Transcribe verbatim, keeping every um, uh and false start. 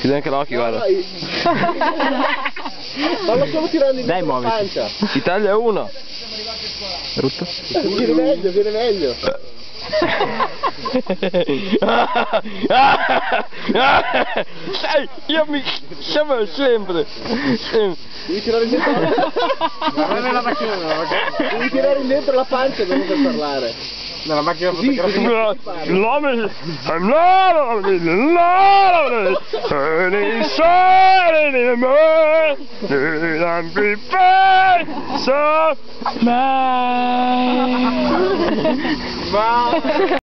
Chiudi anche l'occhio, guarda. Fallo solo tirando in Dai, la muoviti. pancia. Italia uno. Brutto. Viene meglio, viene meglio. Dai, io mi chiamo sempre. Devi tirare dentro la Guarda la macchina, la macchina. Devi tirare dentro la pancia non per parlare. Nella macchina Così, fotografica. L'uomo I'm not not turning side anymore. I'm prepared so mad.